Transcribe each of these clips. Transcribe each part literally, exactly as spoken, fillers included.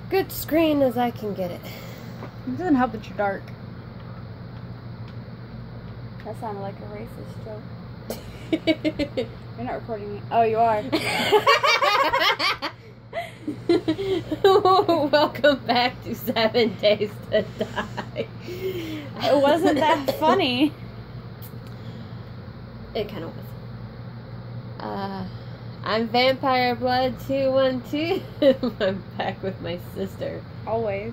good screen as I can get it. It doesn't help that you're dark. That sounded like a racist joke. You're not recording me. Oh, you are. Welcome back to Seven Days to Die. It wasn't that funny. It kind of was. Uh, I'm Vampire Blood two one two. I'm back with my sister. Always.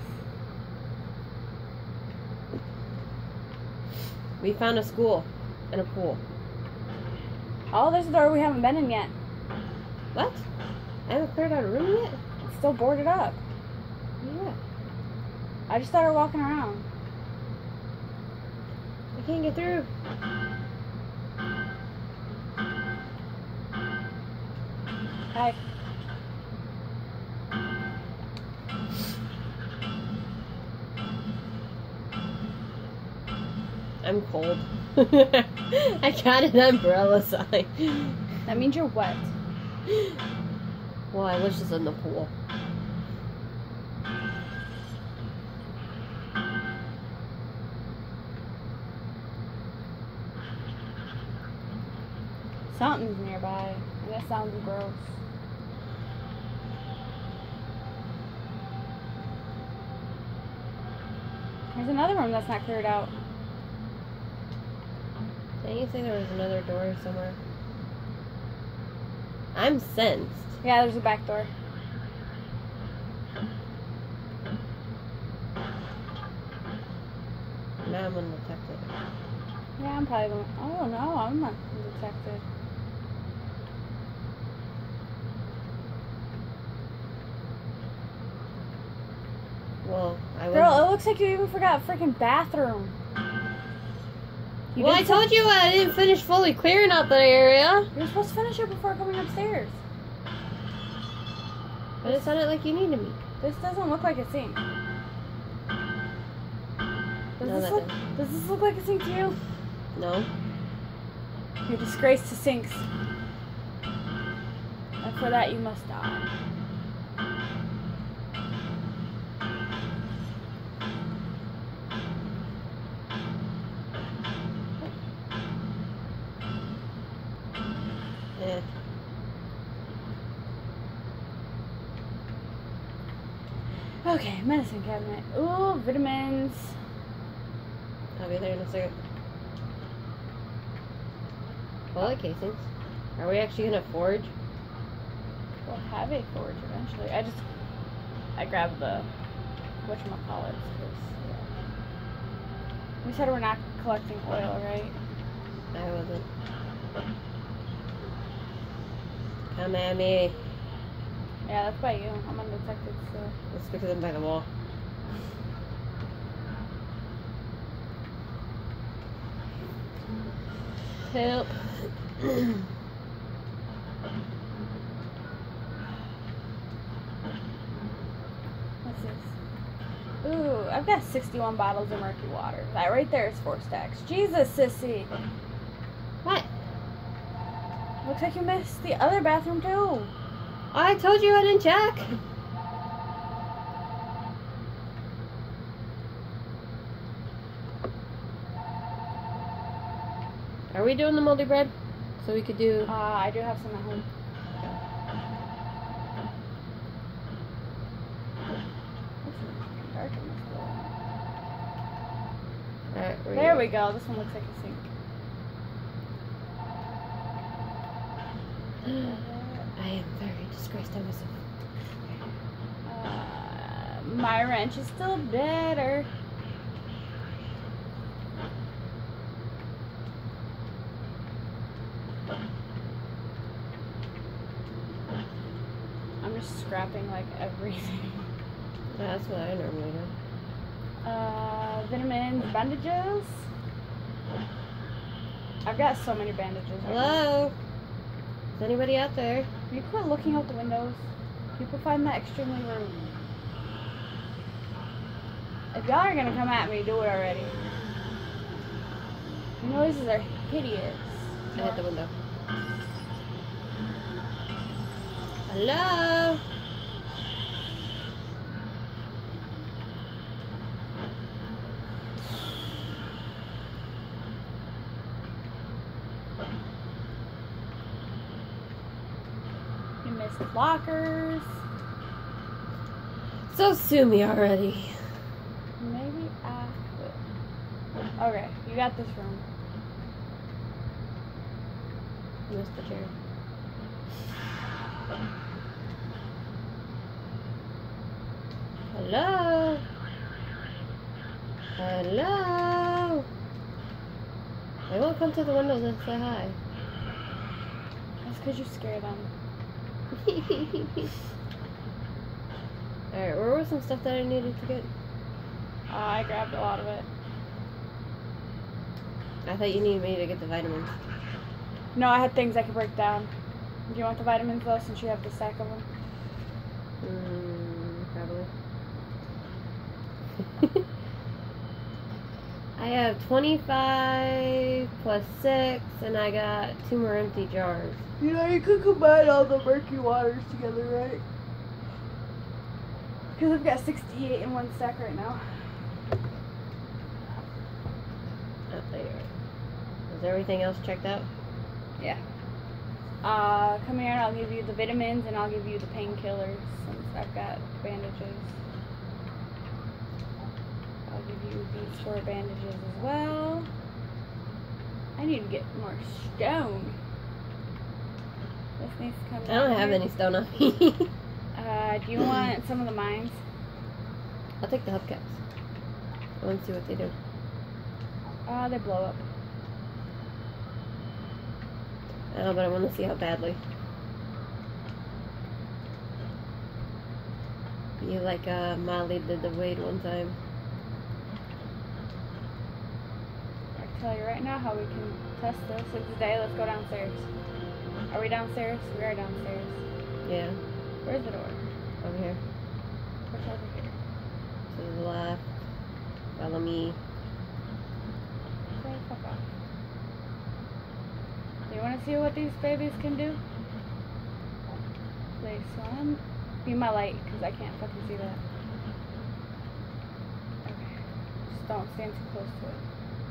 We found a school and a pool. Oh, there's a door we haven't been in yet. What? I haven't cleared out a room yet? It's still boarded up. Yeah. I just started walking around. I can't get through. Hi. I'm cold. I got an umbrella sign. That means you're wet. Well, I was just in the pool. Something's nearby, and that sounds gross. There's another room that's not cleared out. Didn't you say there was another door somewhere? I'm sensed. Yeah, there's a back door. Now I'm undetected. Yeah, I'm probably going. Oh no, I'm not detected. Well, I Girl, was. it looks like you even forgot a freaking bathroom. You Well, I did told you I didn't finish fully clearing out that area. You're supposed to finish it before coming upstairs. But it sounded like you needed me. This doesn't look like a sink. Does, No, this that look, doesn't. does this look like a sink to you? No. You're a disgrace to sinks. And for that you must die. Eh. Okay, medicine cabinet. Ooh, vitamins. I'll be there in a second. Bullet casings. Are we actually gonna forge? We'll have a forge eventually. I just, I grabbed the, whatchamacallits, because, yeah. We said we're not collecting oil, right? I wasn't. Come at me. Yeah, that's by you. I'm undetected, so. It's because I'm by the wall. Help. What's this? Ooh, I've got sixty-one bottles of murky water. That right there is four stacks. Jesus, sissy. What? Looks like you missed the other bathroom, too. I told you I didn't check. Are we doing the moldy bread? So we could do. Uh, I do have some at home. It's dark in this door. Alright, we're There we go. This one looks like a sink. I am very disgraced on myself. Uh, my wrench is still better. I'm just scrapping like everything. Yeah, that's what I normally do. Uh, vitamins, bandages. I've got so many bandages. Right now. Hello? Is anybody out there? Can you quit looking out the windows? People find that extremely rude. If y'all are gonna come at me, do it already. The noises are hideous. I hit the window. Hello? lockers. So sue me already. Maybe I will. Okay, you got this room. Missed the chair. Hello? Hello? They won't come to the windows and say hi. That's because you scare them. Alright, where was some stuff that I needed to get? Uh, I grabbed a lot of it. I thought you needed me to get the vitamins. No, I had things I could break down. Do you want the vitamins though, since you have the stack of them? Mm, probably. I have twenty-five plus six, and I got two more empty jars. You know, you could combine all the murky waters together, right? Because I've got sixty-eight in one stack right now. Oh, there you are. Is everything else checked out? Yeah. Uh, come here and I'll give you the vitamins and I'll give you the painkillers since I've got bandages. I'll give you these four bandages as well. I need to get more stone. This needs to come I don't down have here. any stone on me. Uh, do you want some of the mines? I'll take the hubcaps. I want to see what they do. Uh, they blow up. I know, but I want to see how badly. You like uh, Molly did the Wade one time. I can tell you right now how we can test this. It's the day. Let's go downstairs. Are we downstairs? We are downstairs. Yeah, Where's the door? over here. What's over here? To the left. Follow me. Okay, fuck off. Do you want to see what these babies can do? Place one. Be my light, because I can't fucking see that. Okay. Just don't stand too close to it.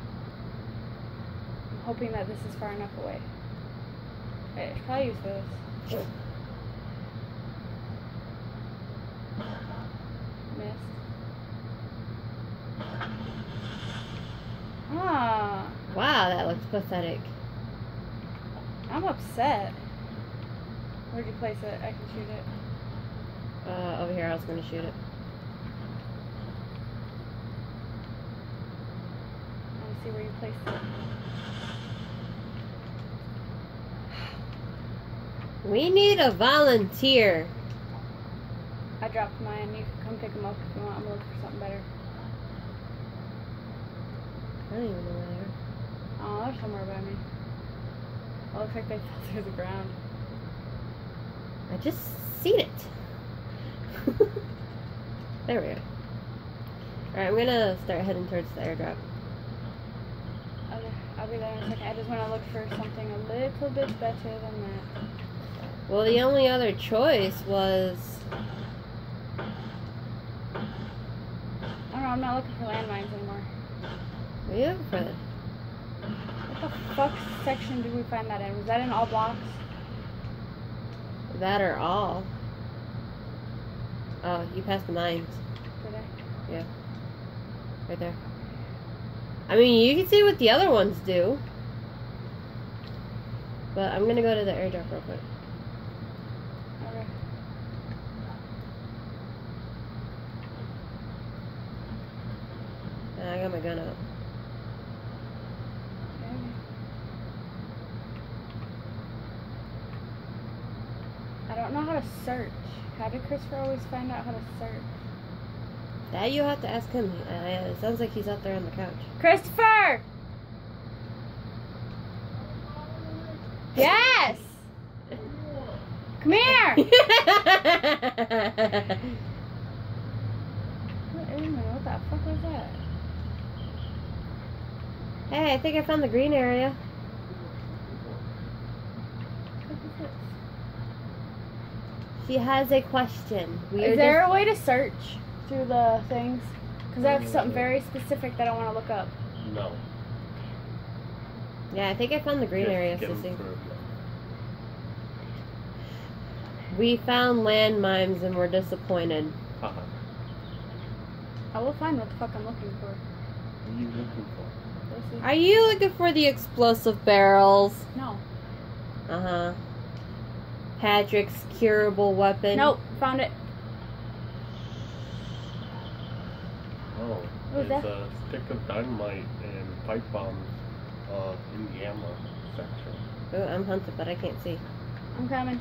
I'm hoping that this is far enough away. Okay, I should probably use this. Missed. Ah, Wow, that looks pathetic. I'm upset. Where'd you place it? I can shoot it. Uh, over here, I was going to shoot it. I want to see where you placed it. We need a volunteer. I dropped mine. You can come pick them up if you want. I'm looking for something better. I don't even know where they are. Oh, they're somewhere by me. It looks like they fell through the ground. I just seen it. There we go. Alright, I'm gonna start heading towards the airdrop. Okay, I'll be there in a second. I just want to look for something a little bit better than that. Well, the only other choice was... I don't know, I'm not looking for landmines anymore. What are you looking for then? What the fuck section did we find that in? Was that in all blocks? That or all. Oh, you passed the mines. Did I? Yeah. Right there. I mean, you can see what the other ones do. But I'm gonna go to the airdrop real quick. Okay. Uh, I got my gun out. Okay. I don't know how to search. How did Christopher always find out how to search? That you have to ask him. Uh, it sounds like he's out there on the couch. Christopher! Yes! Come here! Wait a minute, what the fuck was that? Hey, I think I found the green area. What is this? She has a question. We are Is there just- a way to search through the things? Because I have something very specific that I want to look up. No. Yeah, I think I found the green Get- area, get 'em Sissy. through. We found landmines and we're disappointed. Haha. I will find what the fuck I'm looking for. What are you looking for? Let's see. Are you looking for the explosive barrels? No. Uh huh. Patrick's curable weapon. Nope. Found it. Oh, What was there's that? a stick of dynamite and pipe bombs uh, in the ammo section. Ooh, I'm hunted, but I can't see. I'm coming.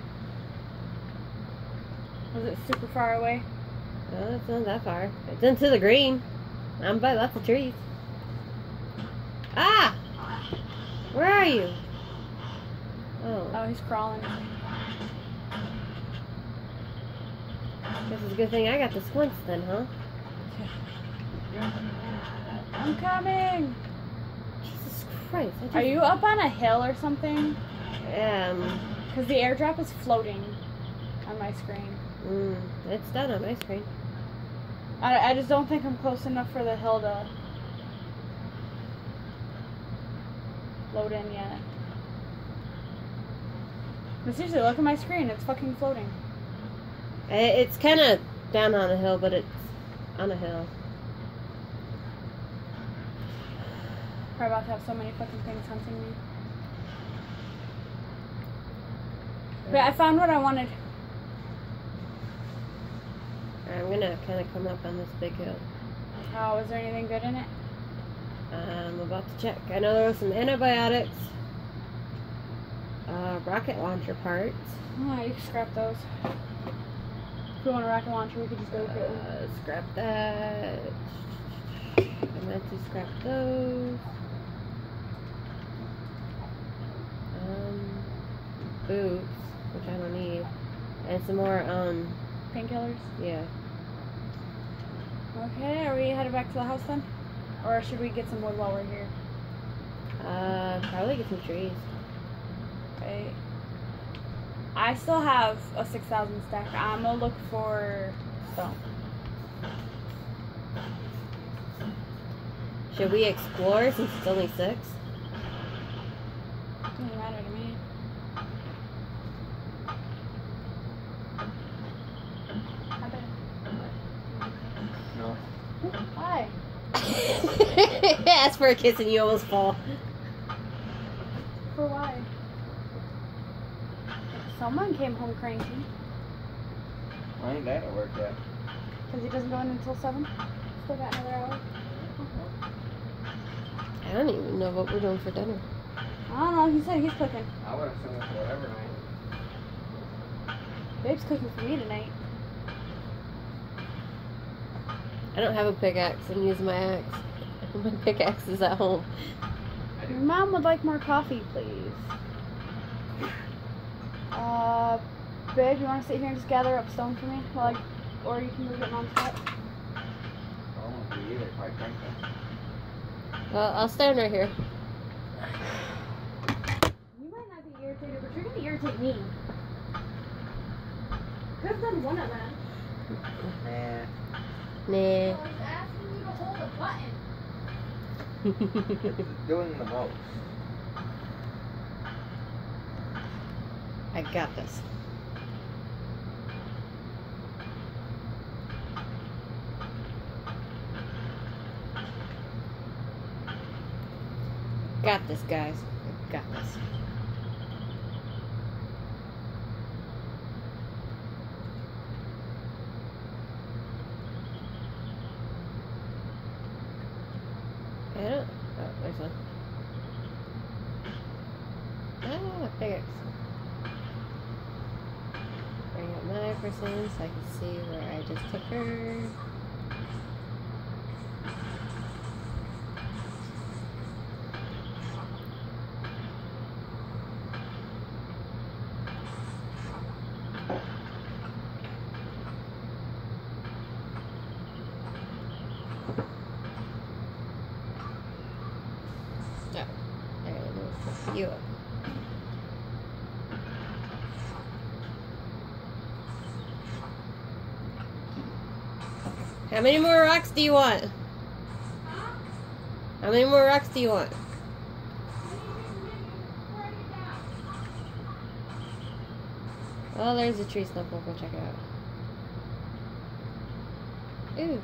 Was it super far away? Oh, it's not that far. It's into the green. I'm by lots of trees. Ah! Where are you? Oh, Oh, he's crawling. guess it's a good thing I got the squints then, huh? I'm coming. Jesus Christ. I just, Are you up on a hill or something? Um, Because the airdrop is floating on my screen. mm, it's done on my screen. I, I just don't think I'm close enough for the hill to load in yet. But seriously, look at my screen. It's fucking floating. I- It's kind of down on a hill, but it's on a hill. We're about to have so many fucking things hunting me. But I found what I wanted. I'm gonna kind of come up on this big hill. Oh, is there anything good in it? I'm about to check. I know there was some antibiotics, uh, rocket launcher parts, Oh, you can scrap those. If we want a rocket launcher, we could just go get one. uh, scrap that. I meant to scrap those. Um, boots, which I don't need, and some more. Um, Painkillers. yeah. Okay, are we headed back to the house then? Or should we get some wood while we're here? Uh, probably get some trees. Okay. I still have a six thousand stack. I'm gonna look for stone. Should we explore since it's only six? Doesn't matter to me. I bet. No. Why? Ask for a kiss and you almost fall. For why? Someone came home cranky. Why ain't that at work yet? Because he doesn't go in until seven. Still got another hour. I don't even know what we're doing for dinner. I don't know. He said he's cooking. I would assume it's whatever night. Babe's cooking for me tonight. I don't have a pickaxe. I'm using my axe. My pickaxe is at home. Your mom would like more coffee, please. Uh, babe, you want to sit here and just gather up stone for me? While I, or you can go get mom's cup. I don't want to be either, quite frankly. Well, I'll stand right here. You might not be irritated, but you're going to irritate me. Could have done one of them. Nah. Nah. I was asking you to hold a button. It's doing the most. I got this. Got this, guys. I got this. I don't. Oh, there's one. Ah, pickaxe. Bring up my person so I can see where I just took her. You up. How many more rocks do you want? How many more rocks do you want? Well, there's a tree stump. We'll go check it out. Ooh.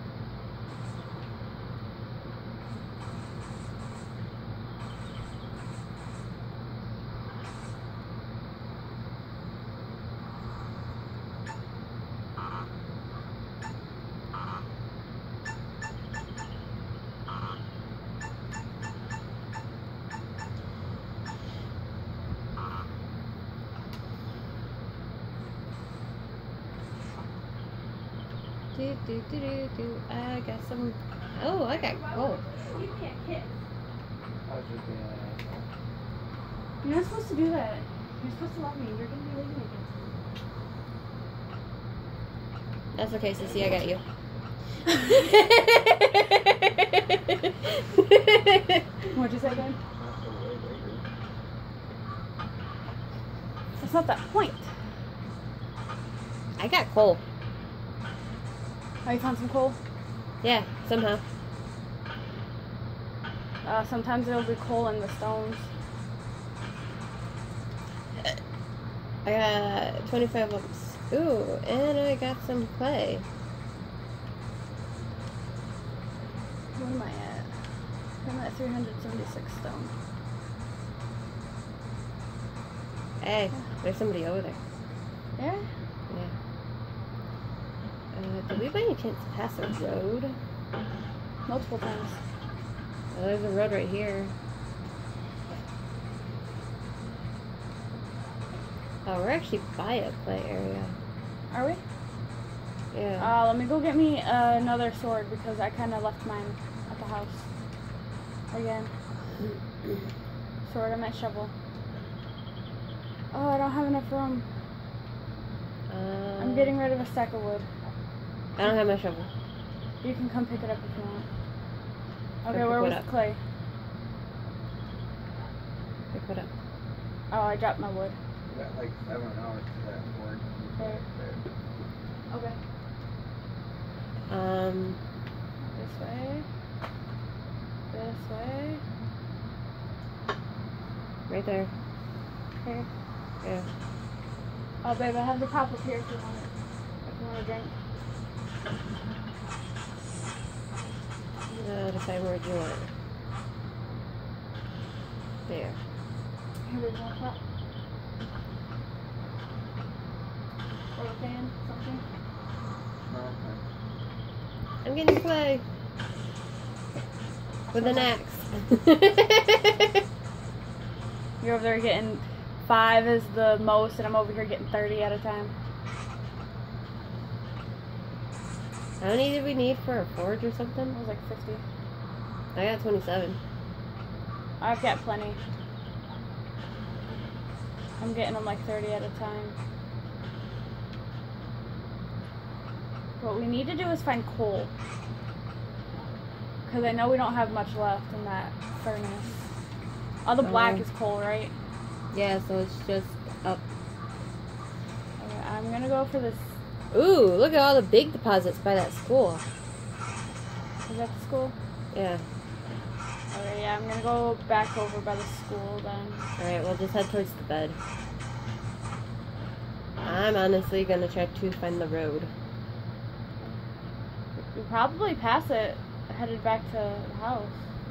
Do, do, do, do, do. I got some. Oh, I got gold. Give me a kiss. I was just being an asshole. You're not supposed to do that. You're supposed to love me. You're gonna be leaving me against me. That's okay, Sissy. I got you. What'd you say, babe? Not so way later. That's not that point. I got coal. Oh, you found some coal? Yeah, somehow. Uh, sometimes there'll be coal in the stones. I got twenty-five lumps. Ooh, and I got some clay. Where am I at? I'm at three hundred seventy-six stone. Hey, there's somebody over there. Yeah? Yeah. Uh, did we by any chance pass a road? Multiple times. Oh, there's a road right here. Oh, we're actually by a clay area. Are we? Yeah. Uh, let me go get me uh, another sword because I kind of left mine at the house. Again. Sword and my shovel. Oh, I don't have enough room. Uh, I'm getting rid of a stack of wood. I don't have my shovel. You can come pick it up if you want. Or Okay, pick where what was up? the clay? Pick what up. Oh, I dropped my wood. You got like seven hours to that work. There. Okay. Um, This way. This way. right there. Here. Yeah. Oh, babe, I have the pop up here if you want it. If you want a drink. Uh, decide where you want it. There. Here, there's one pop. Or a fan, something. No, okay. I'm getting clay. With an axe. You're over there getting five is the most, and I'm over here getting thirty at a time. How many did we need for a forge or something? It was like fifty. I got twenty-seven. I've got plenty. I'm getting them like thirty at a time. What we need to do is find coal. Because I know we don't have much left in that furnace. All the black Oh. is coal, right? Yeah, so it's just up. Okay, I'm gonna go for this. Ooh, look at all the big deposits by that school. Is that the school? Yeah. Okay, yeah, I'm gonna go back over by the school then. Alright, we'll just head towards the bed. I'm honestly gonna try to find the road. We'll probably pass it, headed back to the house.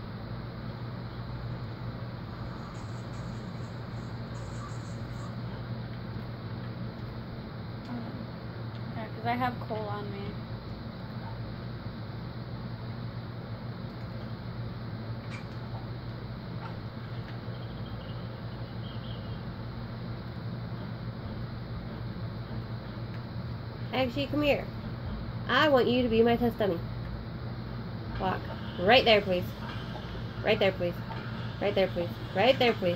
Yeah, because I have coal on me. Actually, come here. I want you to be my test dummy. Walk. Right there, please. Right there, please. Right there, please. Right there, please.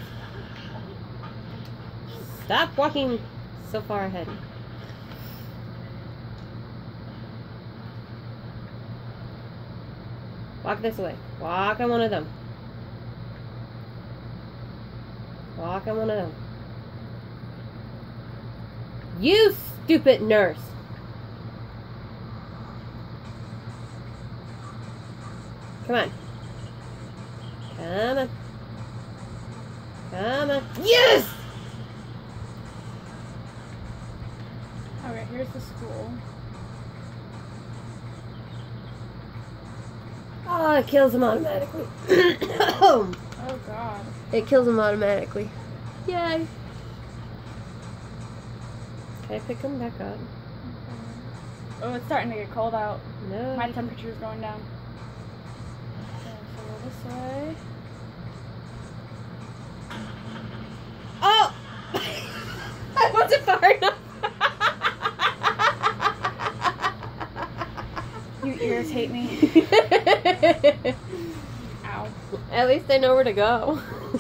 Stop walking so far ahead. Walk this way. Walk on one of them. Walk on one of them. You stupid nurse. Come on. Come on. Come on. Yes! here's the school. Oh, it kills them automatically. Oh god. It kills them automatically. Yay. Can I pick them back up? Oh, it's starting to get cold out. No. My temperature is going down. Okay, so go this way. Oh! I wasn't far enough. You irritate me. Ow. At least I know where to go.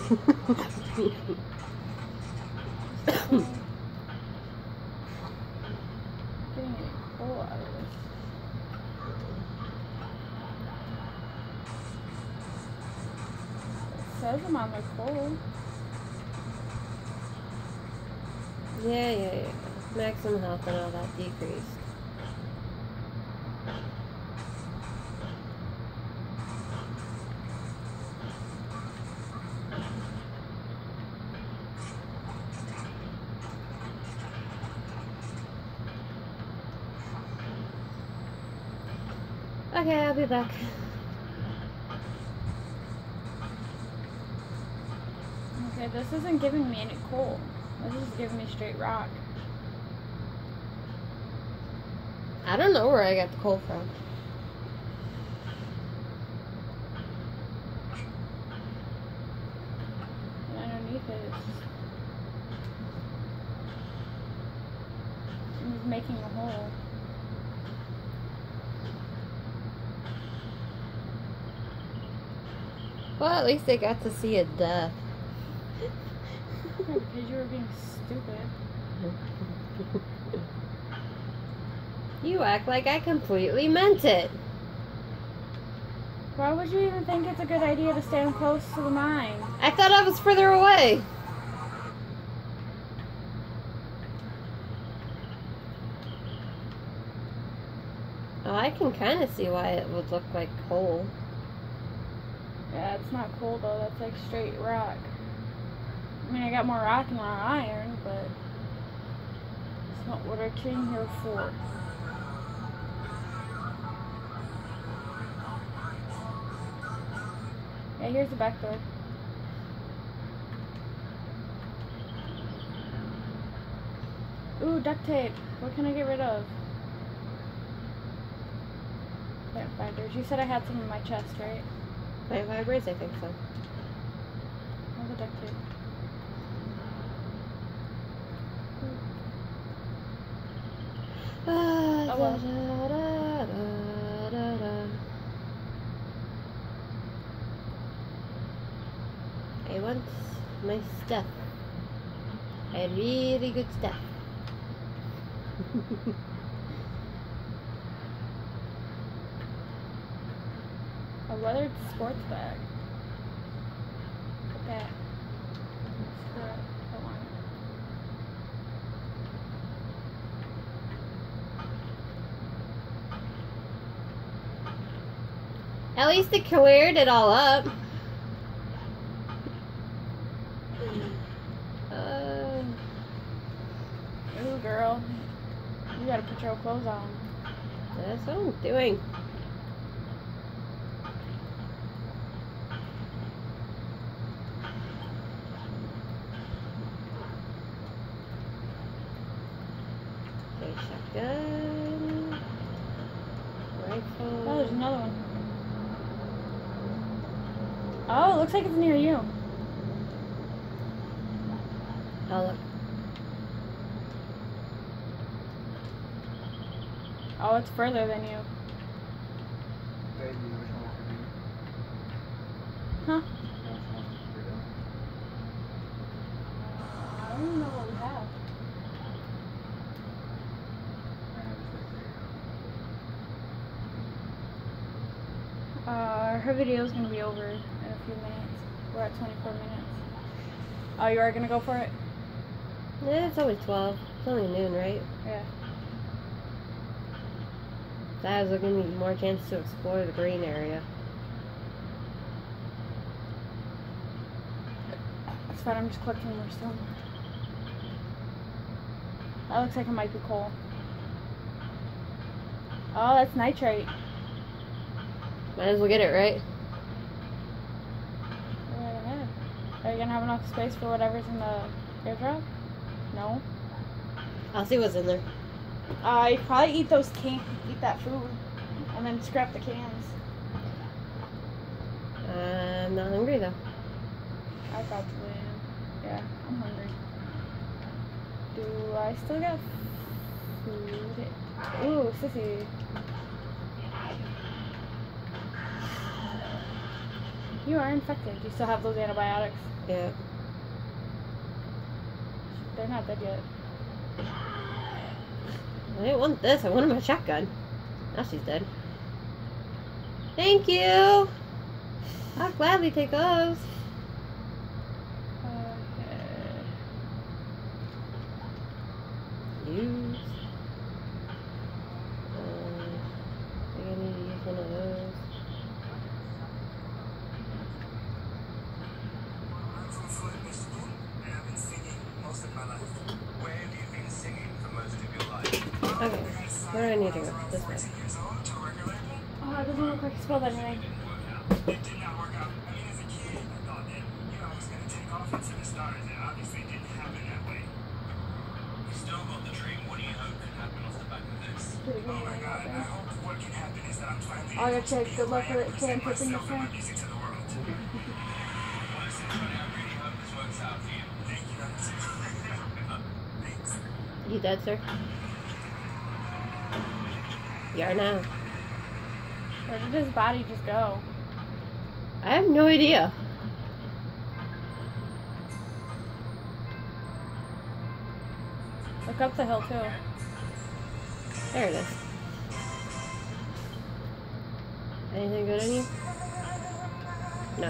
Getting any coal out of this. It says I'm on the coal. Yeah, yeah, yeah. Maximum health and all that decreased. Okay, I'll be back. Okay, this isn't giving me any coal. This is giving me straight rock. I don't know where I got the coal from. And underneath it, it's just, it's making a hole. Well, at least they got to see a death. Yeah, because you were being stupid. You act like I completely meant it. Why would you even think it's a good idea to stand close to the mine? I thought I was further away. Oh, I can kind of see why it would look like coal. Yeah, it's not coal though, that's like straight rock. I mean, I got more rock than iron, but it's not what I came here for. Yeah, here's the back door. Ooh, duct tape. What can I get rid of? Plant fibers. You said I had some in my chest, right? Plant fibers? I think so. All the duct tape. Ah, Oh, well. da, da, da, da, da. I want my stuff. I had really good stuff. A weathered sports bag. Put that. Screw it. Don't want it. At least it cleared it all up. Uh, Ooh, girl. You gotta put your clothes on. that's what I'm doing. Okay, shotgun. Rifle. Oh, there's another one. Oh, it looks like it's near you. Oh, look. Oh, it's further than you. Baby, which one for me? Huh? Which one for you? I don't even know what we have. Uh, her video's gonna be over in a few minutes. We're at twenty-four minutes. Oh, you are gonna go for it? Yeah, it's only twelve. It's only noon, right? Yeah. That was giving me more chance to explore the green area. That's fine, I'm just collecting more stone. That looks like it might be coal. Oh, that's nitrate. Might as well get it, right? Go right ahead. Are you gonna have enough space for whatever's in the airdrop? No. I'll see what's in there. Uh, you probably eat those can eat that food, and then scrap the cans. I'm not hungry though. I probably am. Yeah, I'm hungry. Do I still got food? Ooh, sissy. You are infected. You still have those antibiotics? Yeah. They're not dead yet. I didn't want this. I wanted my shotgun. Now she's dead. Thank you. I'll gladly take those. Okay. Use. Um, I think I need to use one of those. I'm from Flint, Michigan, and I've been singing most of my life. Where have you been singing for most of your life? Okay. Where do I need to go? This way. fourteen years old to a record label. Oh, it doesn't look like you spelled anything. It did not work out. I mean, as a kid, I thought that, you know, I was going to take off into the stars, and obviously it didn't happen that way. You still got the dream. What do you hope can happen off the back of this? Oh my God, I hope what can happen is that I'm finally Oh, able your to chick, give good luck my with it. Can't myself put in the and my front. music to the world. Well, listen, Tony, I really hope this works out for you. Thank you, Doctor Thanks. You dead, sir? You are now. Where did his body just go? I have no idea. Look up the hill, too. There it is. Anything good on you? No.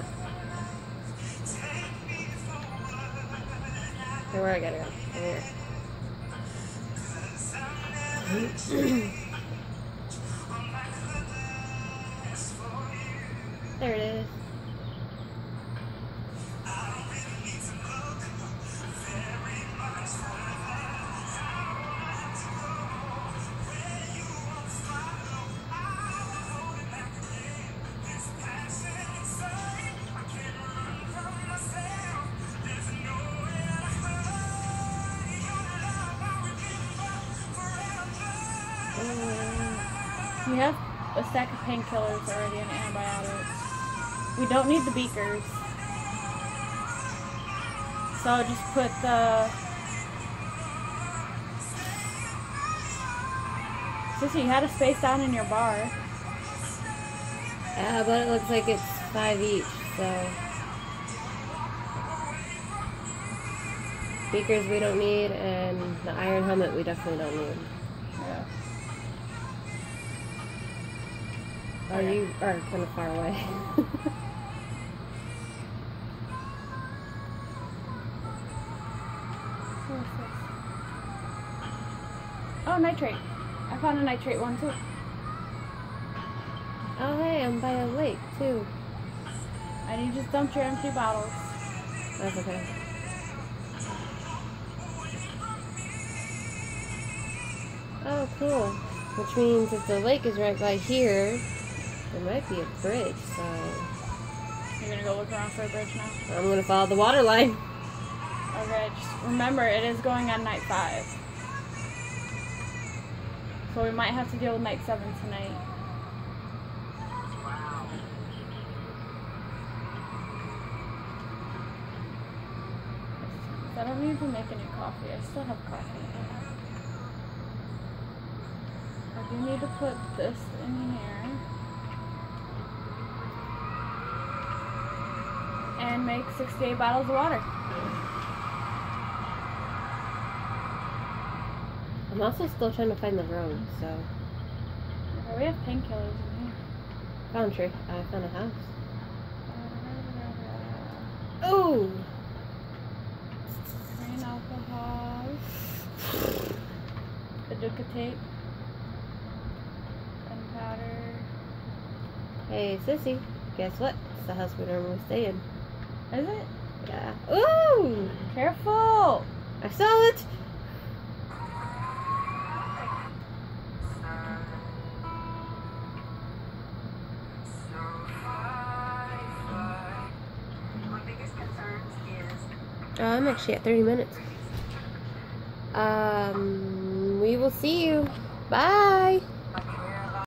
Okay, where I gotta go? Over here. There it is. We have a stack of painkillers already and antibiotics. We don't need the beakers. So just put the... Sissy, you had a space down in your bar. Yeah, but it looks like it's five each, so. Beakers we don't need, and the iron helmet we definitely don't need. Yeah. Oh, Okay. you are kind of far away. What's this? Oh, nitrate. I found a nitrate one too. Oh, hey, I'm by a lake, too. And you just dumped your empty bottles. That's okay. Oh, cool. Which means if the lake is right by here, there might be a bridge, so You're gonna go look around for a bridge now? I'm gonna follow the water line. Okay, just remember it is going on night five. So we might have to deal with night seven tonight. Wow. 'Cause I don't need to make any coffee. I still have coffee. I do need to put this in here. And make sixty-eight bottles of water. I'm also still trying to find the road, so. Okay, we have painkillers in here. Found tree. I found a house. Oh! Grain alcohol. Paducah tape. Gunpowder. Hey, sissy. Guess what? It's the house we normally stay in. Is it? Yeah. Ooh! Careful! I saw it! Uh, I'm actually at thirty minutes. Um, we will see you. Bye.